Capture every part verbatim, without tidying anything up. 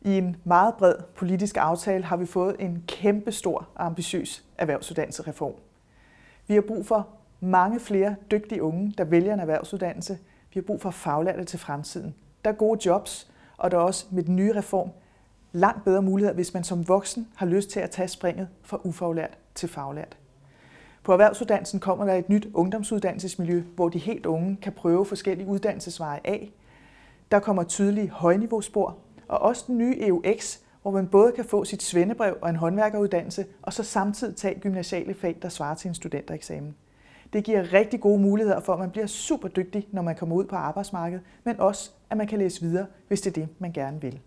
I en meget bred politisk aftale har vi fået en kæmpestor og ambitiøs erhvervsuddannelsesreform. Vi har brug for mange flere dygtige unge, der vælger en erhvervsuddannelse. Vi har brug for faglærte til fremtiden. Der er gode jobs, og der er også med den nye reform langt bedre muligheder, hvis man som voksen har lyst til at tage springet fra ufaglært til faglært. På erhvervsuddannelsen kommer der et nyt ungdomsuddannelsesmiljø, hvor de helt unge kan prøve forskellige uddannelsesveje af. Der kommer tydelige højniveauspor, og også den nye E U X, hvor man både kan få sit svendebrev og en håndværkeruddannelse, og så samtidig tage gymnasiale fag, der svarer til en studentereksamen. Det giver rigtig gode muligheder for, at man bliver super dygtig, når man kommer ud på arbejdsmarkedet, men også, at man kan læse videre, hvis det er det, man gerne vil.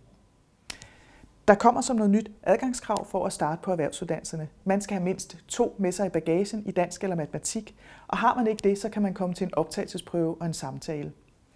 Der kommer som noget nyt adgangskrav for at starte på erhvervsuddannelserne. Man skal have mindst to med sig i bagagen i dansk eller matematik, og har man ikke det, så kan man komme til en optagelsesprøve og en samtale.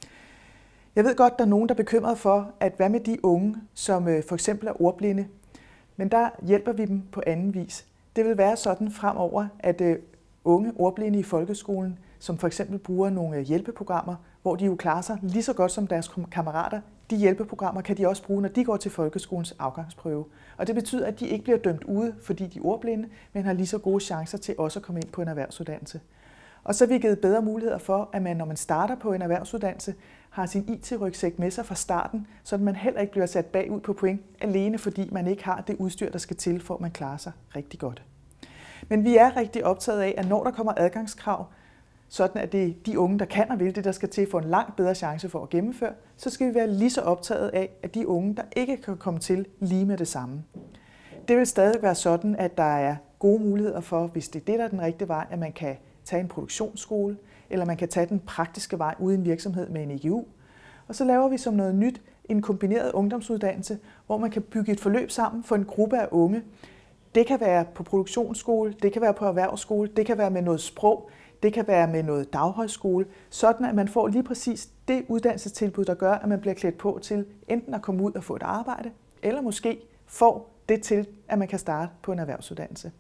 Jeg ved godt, der er nogen, der er bekymret for, at hvad med de unge, som for eksempel er ordblinde, men der hjælper vi dem på anden vis. Det vil være sådan fremover, at unge ordblinde i folkeskolen, som for eksempel bruger nogle hjælpeprogrammer, hvor de jo klarer sig lige så godt som deres kammerater. De hjælpeprogrammer kan de også bruge, når de går til folkeskolens afgangsprøve. Og det betyder, at de ikke bliver dømt ude, fordi de er ordblinde, men har lige så gode chancer til også at komme ind på en erhvervsuddannelse. Og så har vi givet bedre muligheder for, at man, når man starter på en erhvervsuddannelse, har sin I T-rygsæk med sig fra starten, så man heller ikke bliver sat bagud på point, alene fordi man ikke har det udstyr, der skal til, for at man klarer sig rigtig godt. Men vi er rigtig optaget af, at når der kommer adgangskrav, sådan at det er de unge, der kan og vil det, der skal til for en langt bedre chance for at gennemføre, så skal vi være lige så optaget af, at de unge, der ikke kan komme til lige med det samme. Det vil stadig være sådan, at der er gode muligheder for, hvis det er det, der er den rigtige vej, at man kan tage en produktionsskole, eller man kan tage den praktiske vej ude i en virksomhed med en E G U. Og så laver vi som noget nyt en kombineret ungdomsuddannelse, hvor man kan bygge et forløb sammen for en gruppe af unge. Det kan være på produktionsskole, det kan være på erhvervsskole, det kan være med noget sprog, det kan være med noget daghøjskole, sådan at man får lige præcis det uddannelsestilbud, der gør, at man bliver klædt på til enten at komme ud og få et arbejde, eller måske får det til, at man kan starte på en erhvervsuddannelse.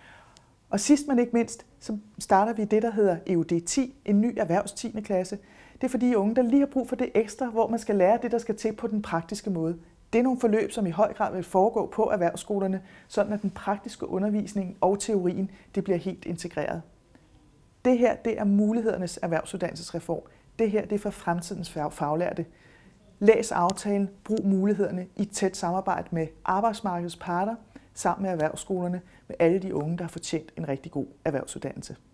Og sidst men ikke mindst, så starter vi det, der hedder E U D ti, en ny erhvervs tiende klasse. Det er for de unge, der lige har brug for det ekstra, hvor man skal lære det, der skal til på den praktiske måde. Det er nogle forløb, som i høj grad vil foregå på erhvervsskolerne, sådan at den praktiske undervisning og teorien det bliver helt integreret. Det her det er mulighedernes erhvervsuddannelsesreform. Det her det er for fremtidens faglærte. Læs aftalen, brug mulighederne i tæt samarbejde med arbejdsmarkedets parter, sammen med erhvervsskolerne, med alle de unge, der har fortjent en rigtig god erhvervsuddannelse.